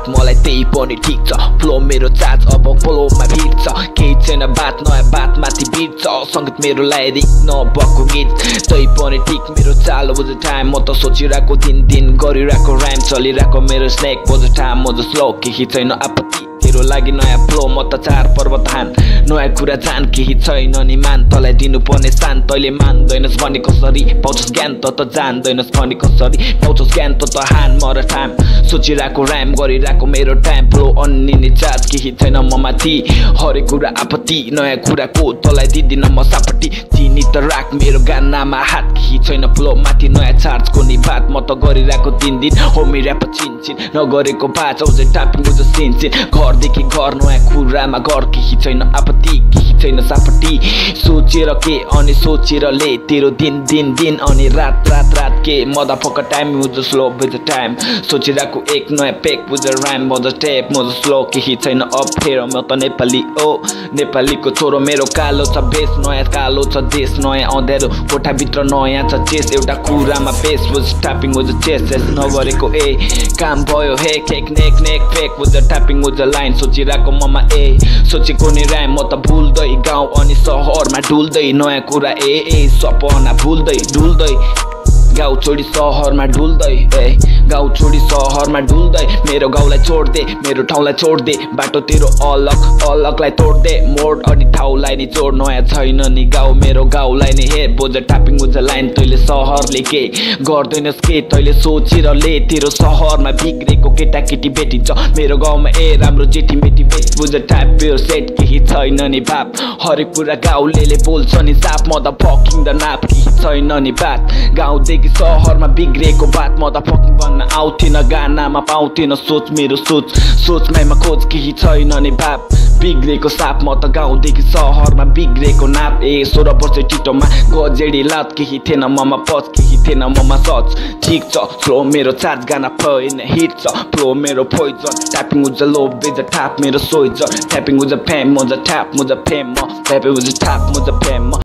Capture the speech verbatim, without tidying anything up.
बात मलाई त्यही पनि ठिक छ फ्लो मेरो चार्ज अब फ्लोमा भिड्छ केही छैन बात नयाँ बात माथि भिड्छ सङ्गीत मेरो लाइरिक नभएको गीत तै पनि ठिक मेरो चाल was the time म त सोचिरहेको दिन दिन गरिरहेको राइम चलिरहेको मेरो स्नेक was the time म त स्लो केही छैन आपत्ति तेरो लागि नयाँ फ्लो म त चार पर्वत हान नयाँ कुरा जान केही छैन नि मान तँलाई दिनुपर्ने सान तैँले मान्दैनस् भने कसरी पाउँछस् ज्ञान त त जान्दैनस् भने कसरी पाउँछस् ज्ञान त त हान मर टाइम सोचिरहेको राइम गरिरहेको मेरो टाइम फ्लो अन्निने चार्ज केही छैन म माथि हरेक कुरा आपत्ति नयाँ कुराको तँलाई दिँदिन म सापट्टि चिनी त राख मेरो गानामा हात केही छैन फ्लो माथि नयाँ चार्जको नि बात म त गरिरहेको दिन दिन हो मेरो छिन छिन नगरेको बात आउँछ टापिङ बुझ सिन सिन घरदेखि घर नयाँ कुरामा घर केही छैन आपत्ति केही छैन सापट्टि सोचेर के अनि सोचेर ले तेरो दिन दिन दिन अनि रात रात रात के मदा फक टाइम बुझ स्लो बुझ टाइम सोचिरहेको एक नयाँ पेक बुझ राइम बुझ टेप म स्लो केही छैन अप्ठ्यारो म त नेपाली ओ नेपालीको छोरो मेरो कालो छ बेस नयाँ कालो छ देश नयाँ अँध्यारो कोठाभित्र नयाँ छ चेस एउटा कुरामा बेस बुझ टापिङ बुझ चेस चेस नगरेको ए काम भयो हे केक नेक नेक फेक बुझ टापिङ बुझ लाइन सोचिरहेको ममा ए सोचेको नि राइम म त भुल्दै गाउँ अनि सहरमा डुल्दै नयाँ कुरा ए ए सपना भुल्दै डुल्दै गाउँ छोडी सहरमा डुल्दै ए गाउँ छोडी सहरमा डुल्दै मेरो गाउँलाई छोड्दे मेरो ठाउँलाई छोड्दे बाटो तेरो अलग अलगलाई तोड्दे मोड अनि ठाउँलाई नि जोड नयाँ छैन नि गाउँ मेरो गाउँलाई नि हे बोझ टापिङ बुझ लाइन तैँले सहरले के गर्दैनस् के तैँले सोचेर ले तेरो सहरमा बिग्रेको केटाकेटी भेटिन्छ मेरो गाउँमा ए राम्रो जेठी मेटी भेट बुझ टाइप यो सेट केही छैन नि बाप हरेक कुरा गाउँले बोल्छ नि साप म त फकिङ द नाप केही छैन नि बात गाउँदेखि सहरमा बिग्रेको बात म त फकिङ भन्न आउँथेन गानामा पाउँथेन सोच मेरो सोच सोचमाइमा खोज केही छैन नि बाप बिग्रेको साप म त गाउँदेखि सहरमा बिग्रेको नाप ए सोह्र वर्ष टिटोमा गजेडी लात केही थिएन ममा पच केही थिएन ममा सच ठिक छ फ्लो मेरो चार्ज गाना भएन हिट छ फ्लो मेरो पोइजन ट्यापिङ उज लो बेज ट्याप मेरो सोइजन ट्यापिङ उज फेम मुझ ट्याप मुझ फेम म ट्यापिङ उज ट्याप मुझ फेम